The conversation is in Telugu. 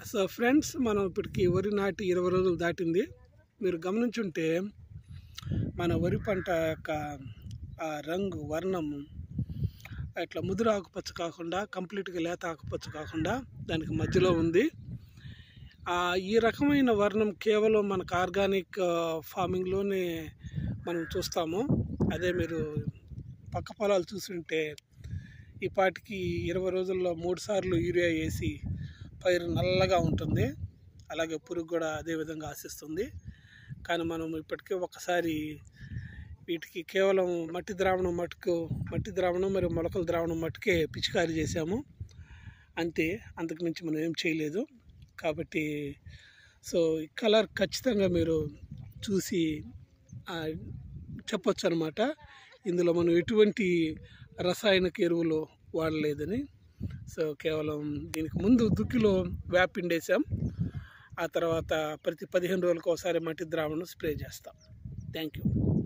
సో ఫ్రెండ్స్, మనం ఇప్పటికి వరి నాటి 20 రోజులు దాటింది. మీరు గమనించుంటే మన వరి పంట యొక్క ఆ రంగు వర్ణం ఇట్లా ముదురు ఆకుపచ్చ కాకుండా కంప్లీట్గా లేత ఆకుపచ్చ కాకుండా దానికి మధ్యలో ఉంది. ఈ రకమైన వర్ణం కేవలం మనకు ఆర్గానిక్ ఫార్మింగ్లోనే మనం చూస్తాము. అదే మీరు పక్క పొలాలు చూస్తుంటే ఈ పాటికి 20 రోజుల్లో 3 సార్లు యూరియా వేసి పైరు నల్లగా ఉంటుంది. అలాగే పురుగు కూడా అదే విధంగా ఆశిస్తుంది. కానీ మనం ఇప్పటికే ఒకసారి వీటికి కేవలం మట్టి ద్రావణం మరియు మొలకల ద్రావణం మట్టుకే పిచికారీ చేసాము అంతే. అంతకు మించి మనం ఏం చేయలేదు. కాబట్టి సో ఈ కలర్ ఖచ్చితంగా మీరు చూసి చెప్పొచ్చు అనమాట, ఇందులో మనం ఎటువంటి రసాయనిక ఎరువులు వాడలేదని. సో కేవలం దీనికి ముందు దుక్కిలో వేపిండేసాం. ఆ తర్వాత ప్రతి 15 రోజులకు ఒకసారి మట్టి ద్రావణం స్ప్రే చేస్తాం. Thank you.